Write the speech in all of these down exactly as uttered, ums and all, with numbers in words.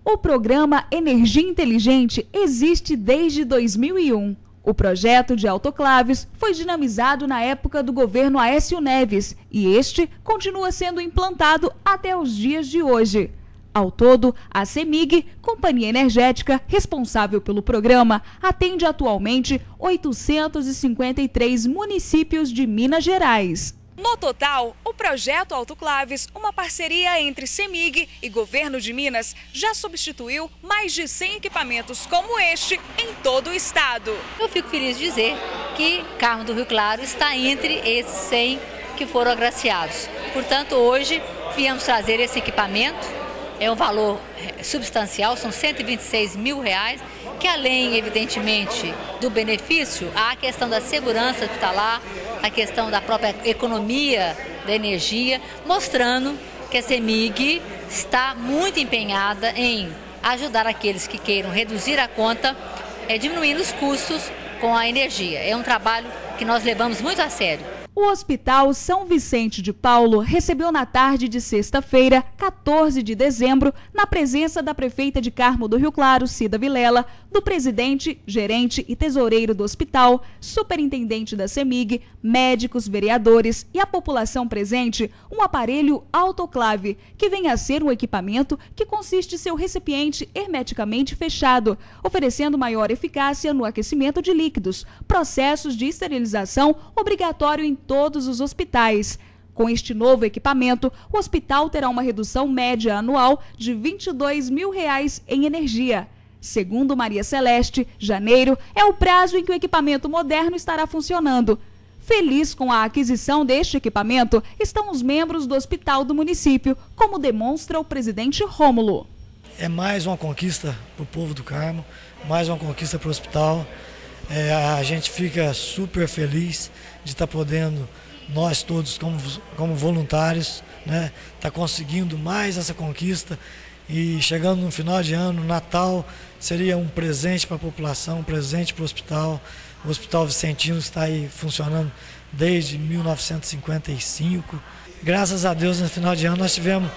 O programa Energia Inteligente existe desde dois mil e um. O projeto de autoclaves foi dinamizado na época do governo Aécio Neves e este continua sendo implantado até os dias de hoje. Ao todo, a CEMIG, companhia energética responsável pelo programa, atende atualmente oitocentos e cinquenta e três municípios de Minas Gerais. No total, o projeto Autoclaves, uma parceria entre CEMIG e Governo de Minas, já substituiu mais de cem equipamentos como este em todo o estado. Eu fico feliz de dizer que Carmo do Rio Claro está entre esses cem que foram agraciados. Portanto, hoje viemos trazer esse equipamento, é um valor substancial, são cento e vinte e seis mil reais, que além, evidentemente, do benefício, há a questão da segurança hospitalar, a questão da própria economia da energia, mostrando que a CEMIG está muito empenhada em ajudar aqueles que queiram reduzir a conta, é, diminuindo os custos com a energia. É um trabalho que nós levamos muito a sério. O Hospital São Vicente de Paulo recebeu na tarde de sexta-feira, quatorze de dezembro, na presença da prefeita de Carmo do Rio Claro, Cida Vilela, do presidente, gerente e tesoureiro do hospital, superintendente da CEMIG, médicos, vereadores e a população presente, um aparelho autoclave, que vem a ser um equipamento que consiste em seu recipiente hermeticamente fechado, oferecendo maior eficácia no aquecimento de líquidos, processos de esterilização obrigatório em todos os hospitais. Com este novo equipamento, o hospital terá uma redução média anual de vinte e dois mil reais em energia. Segundo Maria Celeste, janeiro é o prazo em que o equipamento moderno estará funcionando. Feliz com a aquisição deste equipamento estão os membros do hospital do município, como demonstra o presidente Rômulo. É mais uma conquista para o povo do Carmo, mais uma conquista para o hospital. É, a gente fica super feliz de estar podendo, nós todos como, como voluntários, né, tá conseguindo mais essa conquista e chegando no final de ano, Natal, seria um presente para a população, um presente para o hospital. O Hospital Vicentino está aí funcionando desde mil novecentos e cinquenta e cinco. Graças a Deus, no final de ano, nós tivemos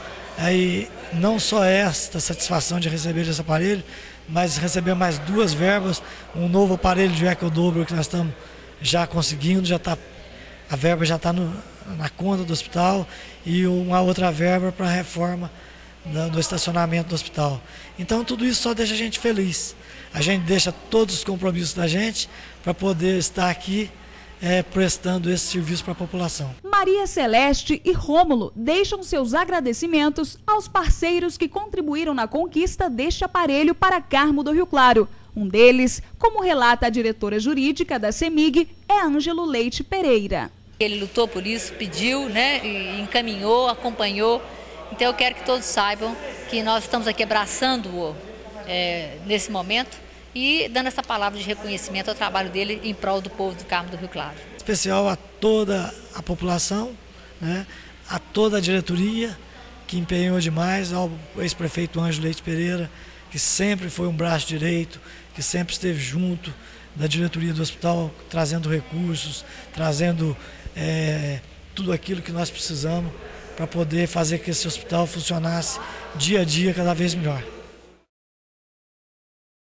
aí não só esta satisfação de receber esse aparelho, mas receber mais duas verbas, um novo aparelho de eco-dobro que nós estamos já conseguindo, já tá, a verba já está na conta do hospital, e uma outra verba para a reforma do, do estacionamento do hospital. Então tudo isso só deixa a gente feliz. A gente deixa todos os compromissos da gente para poder estar aqui É, prestando esse serviço para a população. Maria Celeste e Rômulo deixam seus agradecimentos aos parceiros que contribuíram na conquista deste aparelho para Carmo do Rio Claro. Um deles, como relata a diretora jurídica da CEMIG, é Ângelo Leite Pereira. Ele lutou por isso, pediu, né, e encaminhou, acompanhou. Então eu quero que todos saibam que nós estamos aqui abraçando-o é, nesse momento, e dando essa palavra de reconhecimento ao trabalho dele em prol do povo do Carmo do Rio Claro. Especial a toda a população, né, a toda a diretoria que empenhou demais, ao ex-prefeito Ângelo Leite Pereira, que sempre foi um braço direito, que sempre esteve junto da diretoria do hospital, trazendo recursos, trazendo é, tudo aquilo que nós precisamos para poder fazer que esse hospital funcionasse dia a dia cada vez melhor.